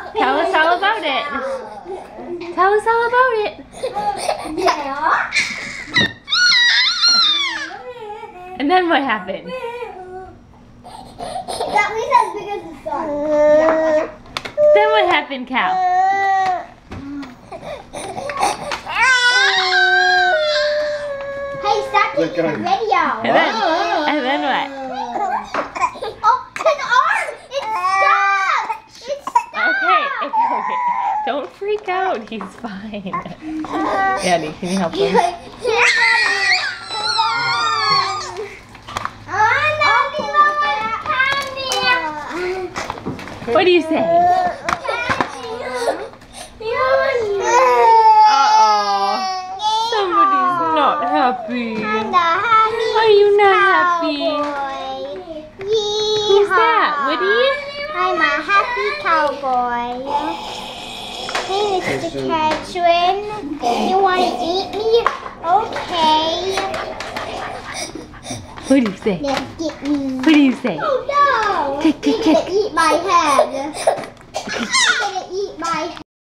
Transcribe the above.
Tell us all about it. Tell us all about it. And then what happened? That least as big as the sun. Then what happened, Cal? Hey, stop taking the video. And then what? Oh, an arm! It's stuck! It's stuck! Okay. Don't freak out. He's fine. Daddy, can you help him? What do you say? Uh-oh. Somebody's not happy. Are you not happy? Who's that? Woody? I'm a happy cowboy. Hey, Mr. Catherine. You want to eat me? Okay. What do you say? Let's get me. What do you say? Oh no! Tick, tick, He's tick. gonna eat my head.